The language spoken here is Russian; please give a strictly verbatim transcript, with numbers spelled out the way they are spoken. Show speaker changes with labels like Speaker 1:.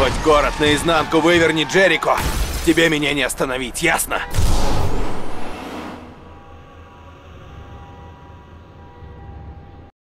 Speaker 1: Перевернуть город наизнанку, выверни Джерико. Тебе меня не остановить, ясно?